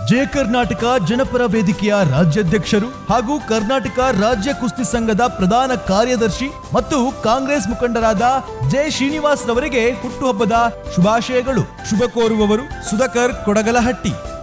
ಜಯ ಕರ್ನಾಟಕ ಜನಪರ ವೇದಿಕೆಯ ರಾಜ್ಯಾಧ್ಯಕ್ಷರು ಹಾಗೂ ಕರ್ನಾಟಕ ರಾಜ್ಯ ಕುಸ್ತಿ ಸಂಘದ ಪ್ರಧಾನ ಕಾರ್ಯದರ್ಶಿ ಮತ್ತು ಕಾಂಗ್ರೆಸ್ ಮುಖಂಡರಾದ ಜೆ ಶ್ರೀನಿವಾಸ್ ರವರಿಗೆ ಹುಟ್ಟುಹಬ್ಬದ ಶುಭಾಶಯಗಳು. ಶುಭ ಕೋರುವವರು ಸುಧಾಕರ್ ಕೊಡಗಲಹಟ್ಟಿ.